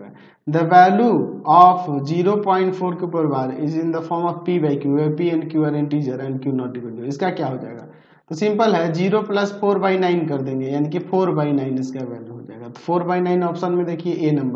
The value of 0.4 के ऊपर bar is in the form of P by Q, P and Q are integer and Q not equal to, इसका क्या हो जाएगा? तो simple है, 0 + 4/9 कर देंगे, यानी कि 4/9 इसका वैल्यू हो जाएगा। तो 4/9 ऑप्शन में देखिए ए नंबर